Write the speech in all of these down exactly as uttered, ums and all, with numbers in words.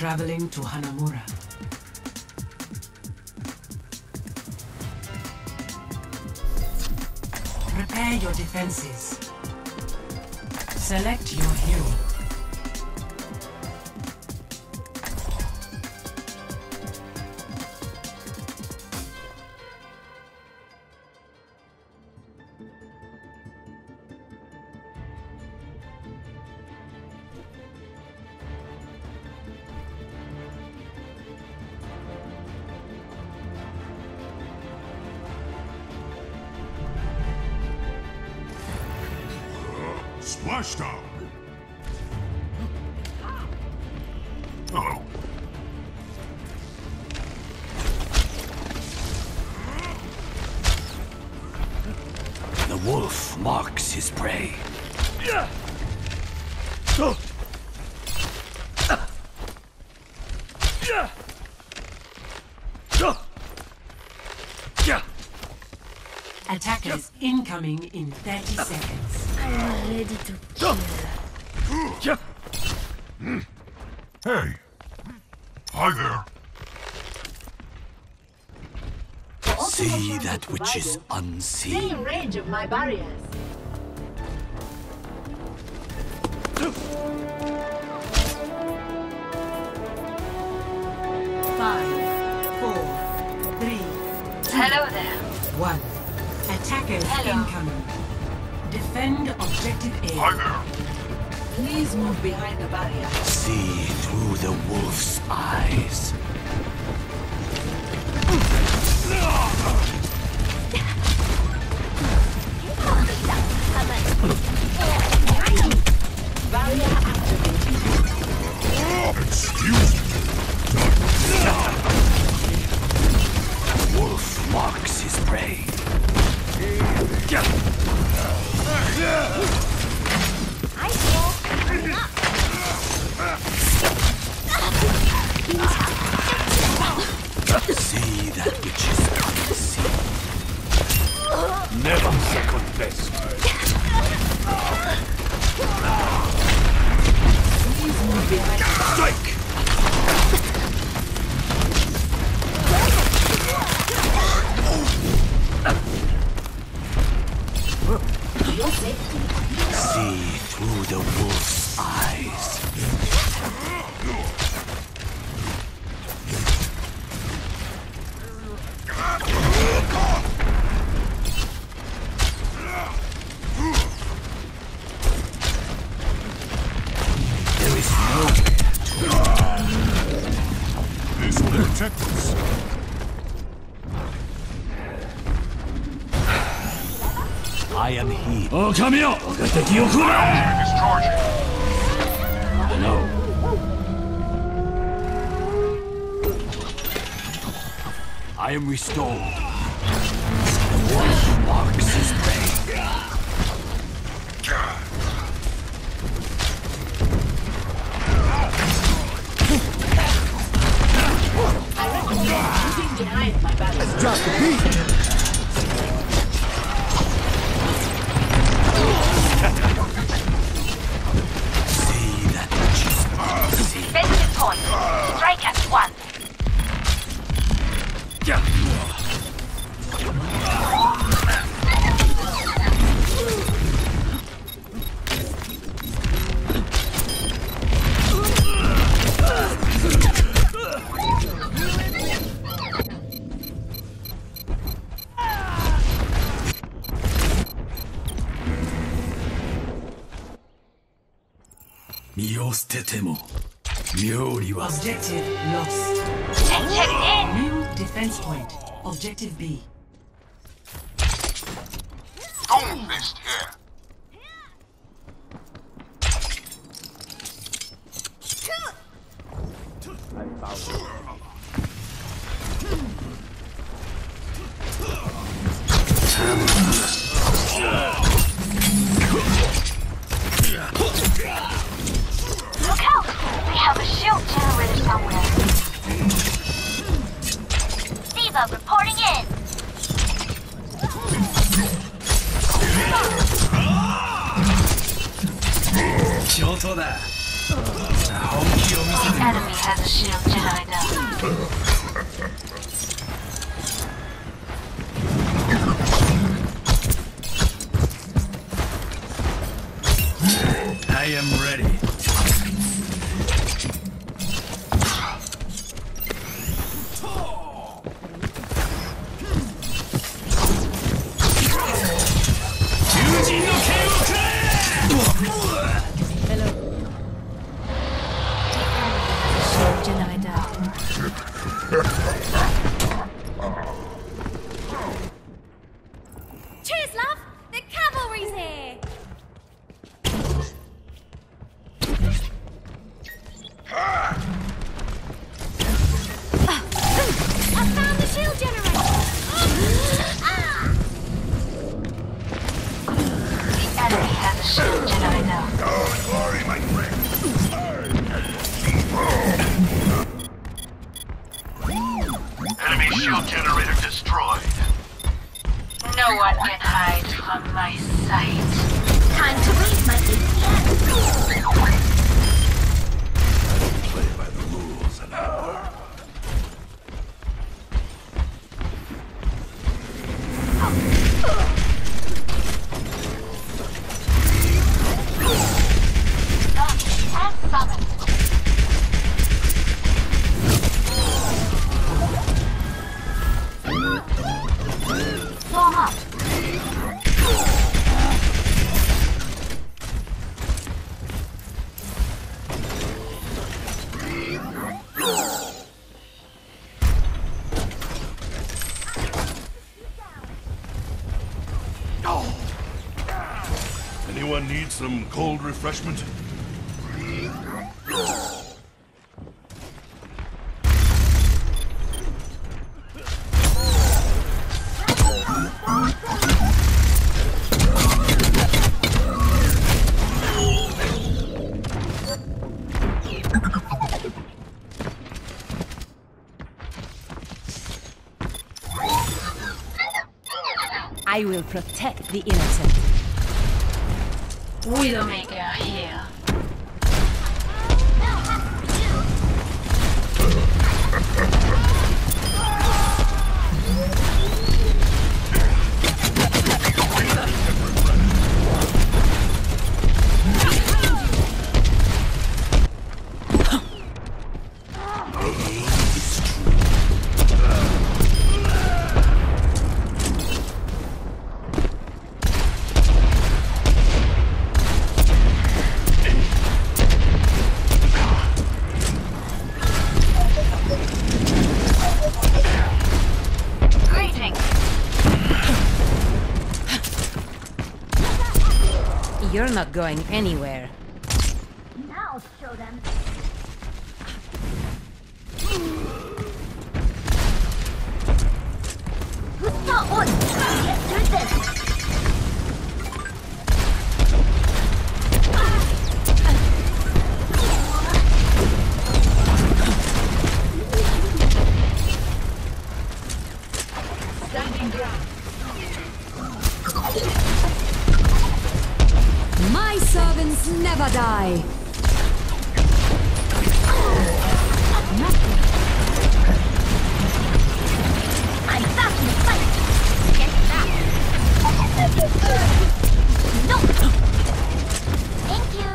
Traveling to Hanamura. Prepare your defenses. Select your hero. Splashdown! Oh. The wolf marks his prey. Attackers incoming in thirty seconds. I'm ready to kill. Hey! Hi there! See that which is Stay unseen. in range of my barriers. Five, four, three, Hello there. one. Attackers Hello. incoming. Defend objective A. Hi there! Please move behind the barrier. See through the wolf's eyes. Barrier activated. Excuse me! Wolf marks his prey. See that which is unseen. Never second best. Please move behind the Strike! Your safety. See through the wolf's eyes. There is no This will protect us. I am he. Is charging. No. I am restored. The wolf marks his prey. I recommend moving behind my barriers. Drop the beat! See that which is unseen. Defensive point. Strike at one. Objective lost. Check in. New defense point. Objective B. Don't mist here. Look out! We have a shield generator somewhere. Diva reporting in. Shoto da. 本気を見せ enemy has a shield generator. I am ready. Cheers, love! The cavalry's here! I found the shield generator! The enemy has a shield generator. Don't worry, my friend. Enemy shield generator destroyed. No one can hide from my sight. Time to raise my A P M. Play by the rules and order. And summon. Form up. Anyone need some cold refreshment? I will protect the innocent. Widowmaker here. You're not going anywhere. Now show them. Stop on! Get through this! My servants never die. I'm back in the fight! Get back! No! Thank you!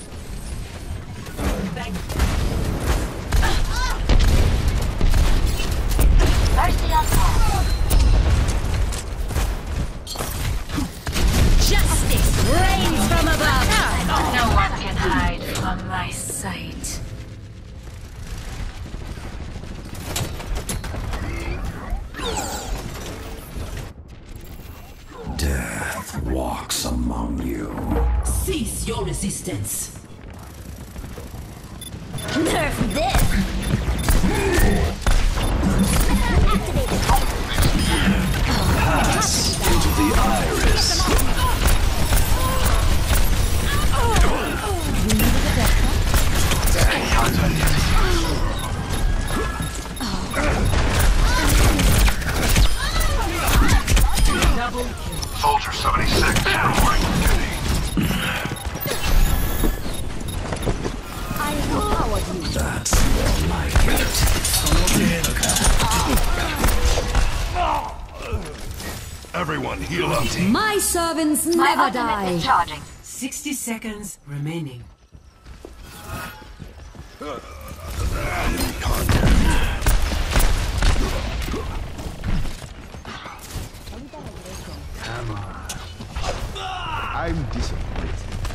Mercy on all! Justice reigns from above. No one can hide from my sight. Death walks among you. Cease your resistance. Nerf this! Pass into the iris. Soldier seventy-six reporting for duty. Everyone, heal up. My servants My never ultimate die. is charging. sixty seconds remaining. I'm disappointed.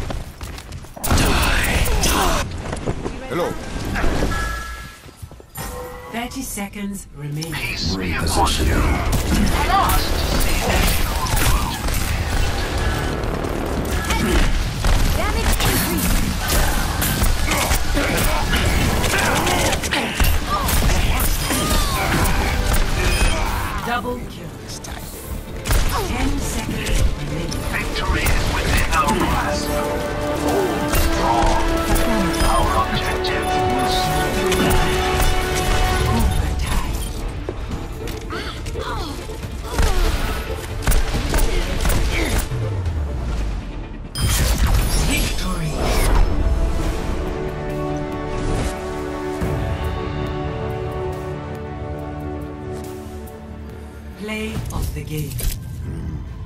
Hello. thirty seconds remaining. Damage increase. Double kill. ten seconds remaining. Victory is within our grasp. Our objective is Victory. Play of the game.